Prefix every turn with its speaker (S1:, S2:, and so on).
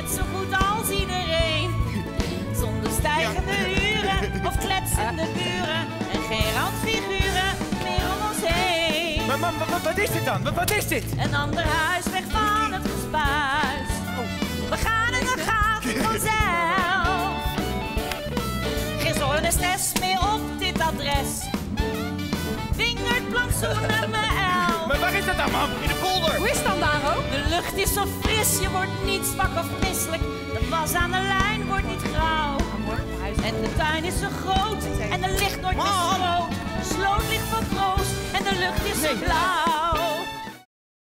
S1: net zo goed als iedereen. Zonder stijgende huren of kletsende buren. En geen randfiguren meer om ons heen.
S2: Maar wat is dit dan? Wat is dit?
S1: Een ander huis weg van het gespuis. We gaan en dat gaat vanzelf. Geen zorgen en stress meer op dit adres. Wingerd, plantsoen nummer 11.
S2: Maar waar is dat dan, man? In de polder.
S3: Hoe is het dan daar ook?
S1: De lucht is zo fris, je wordt niet zwak of misselijk. De was aan de lijn wordt niet grauw. En de tuin is zo groot en er ligt nooit meer sloot. De sloot ligt van troost en de lucht is zo blauw.